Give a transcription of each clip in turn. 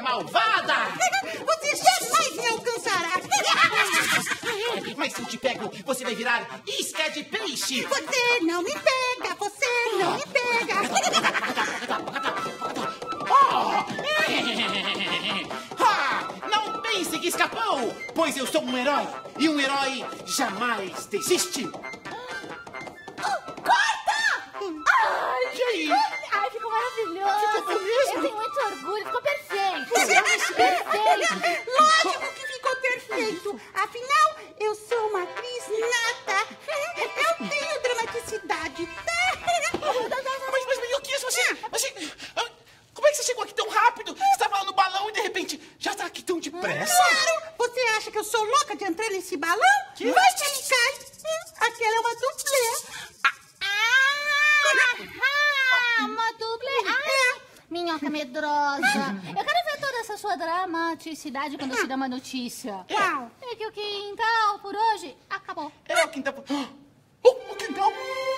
malvada! Você jamais me alcançará! Mas se eu te pego, você vai virar isca de peixe! Você não me pega! Você não me pega! Não pense que escapou, pois eu sou um herói, e um herói jamais desiste. E aí? Ai, ficou maravilhoso. Ficou bom mesmo? Eu tenho muito orgulho, ficou perfeito. Perfeito! Lógico que ficou perfeito! Afinal, eu sou uma atriz nata! Eu tenho dramaticidade! Mas Minhoquinhas, você... Como é que você chegou aqui tão rápido? Você estava lá no balão e de repente já está aqui tão depressa? Claro! Você acha que eu sou louca de entrar nesse balão? Que? Vai que ele cai! Aquela é uma dublê! Uma dublê. Minhoca medrosa. Eu quero ver toda essa sua dramaticidade quando eu te dar uma notícia. Qual? É que o quintal por hoje acabou. É o quintal... O quintal...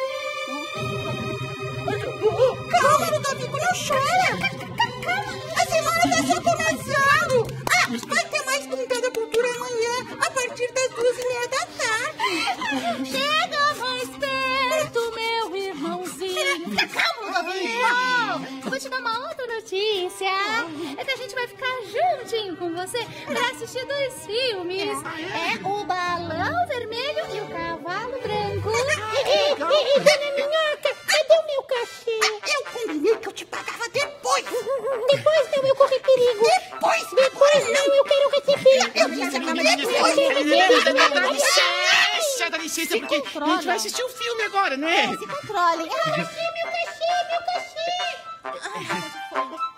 Calma, Ludovico, não chora! A semana tá só começando! Vai ter mais Quintal da Cultura amanhã, a partir das 2:30 da tarde! Chega mais perto, meu irmãozinho. Calma, Ludovico. Vou te dar uma outra notícia. É que a gente vai ficar juntinho com você pra assistir 2 filmes. É o Balão Vermelho e o Cavalo Branco. Dona Minhoca, cadê o meu cachê? Eu combinei que eu te pagava depois! Depois não, eu corri perigo. Depois não, eu quero receber. Eu disse Dá licença, porque a gente vai assistir o filme agora, não é? Se controle. meu cachê!